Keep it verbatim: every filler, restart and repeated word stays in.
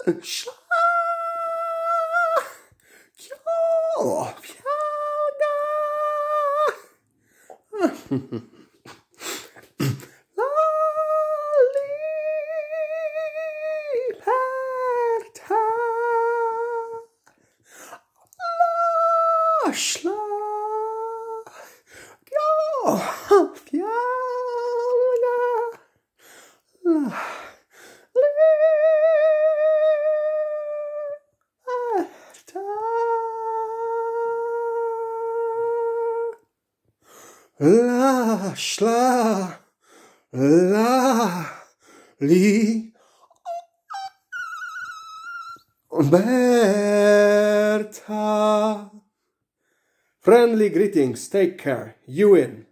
LASZLA KIO PIANGA. LASZLA KIO PIANGA. LASZLA la li Berta. Friendly greetings, take care, you win.